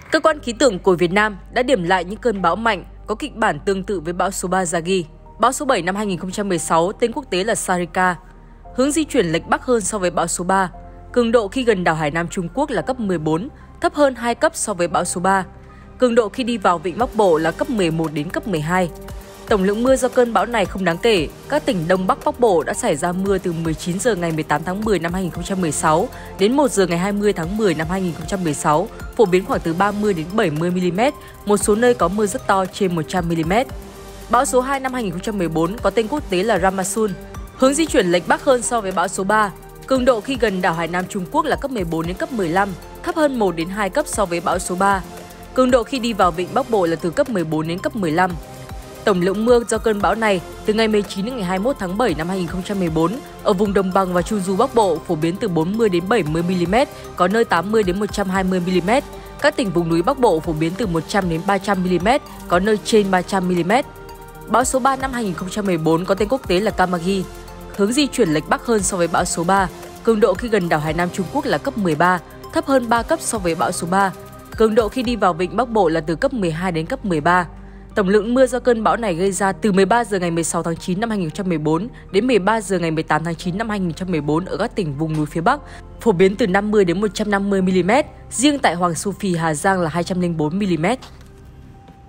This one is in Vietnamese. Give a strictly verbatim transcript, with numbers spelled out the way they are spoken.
Cơ quan khí tượng của Việt Nam đã điểm lại những cơn bão mạnh có kịch bản tương tự với bão số ba Yagi. Bão số bảy năm hai nghìn không trăm mười sáu, tên quốc tế là Sarika, hướng di chuyển lệch bắc hơn so với bão số ba. Cường độ khi gần đảo Hải Nam Trung Quốc là cấp mười bốn, thấp hơn hai cấp so với bão số ba. Cường độ khi đi vào vịnh Bắc Bộ là cấp mười một đến cấp mười hai. Tổng lượng mưa do cơn bão này không đáng kể. Các tỉnh Đông Bắc Bắc Bộ đã xảy ra mưa từ mười chín giờ ngày mười tám tháng mười năm hai nghìn không trăm mười sáu đến một giờ ngày hai mươi tháng mười năm hai nghìn không trăm mười sáu, phổ biến khoảng từ ba mươi đến bảy mươi mi-li-mét, một số nơi có mưa rất to trên một trăm mi-li-mét. Bão số hai năm hai nghìn không trăm mười bốn có tên quốc tế là Ramasun, hướng di chuyển lệch bắc hơn so với bão số ba. Cường độ khi gần đảo Hải Nam Trung Quốc là cấp mười bốn đến cấp mười lăm, thấp hơn một đến hai cấp so với bão số ba. Cường độ khi đi vào vịnh Bắc Bộ là từ cấp mười bốn đến cấp mười lăm. Tổng lượng mưa do cơn bão này từ ngày mười chín đến ngày hai mươi mốt tháng bảy năm hai nghìn không trăm mười bốn ở vùng đồng bằng và trung du Bắc Bộ phổ biến từ bốn mươi đến bảy mươi mi-li-mét, có nơi tám mươi đến một trăm hai mươi mi-li-mét. Các tỉnh vùng núi Bắc Bộ phổ biến từ một trăm đến ba trăm mi-li-mét, có nơi trên ba trăm mi-li-mét. Bão số ba năm hai nghìn không trăm mười bốn có tên quốc tế là Kamagi, hướng di chuyển lệch bắc hơn so với bão số ba. Cường độ khi gần đảo Hải Nam Trung Quốc là cấp mười ba, thấp hơn ba cấp so với bão số ba. Cường độ khi đi vào vịnh Bắc Bộ là từ cấp mười hai đến cấp mười ba. Tổng lượng mưa do cơn bão này gây ra từ mười ba giờ ngày mười sáu tháng chín năm hai nghìn không trăm mười bốn đến mười ba giờ ngày mười tám tháng chín năm hai nghìn không trăm mười bốn ở các tỉnh vùng núi phía Bắc, phổ biến từ năm mươi đến một trăm năm mươi mi-li-mét, riêng tại Hoàng Su Phi, Hà Giang là hai trăm lẻ bốn mi-li-mét.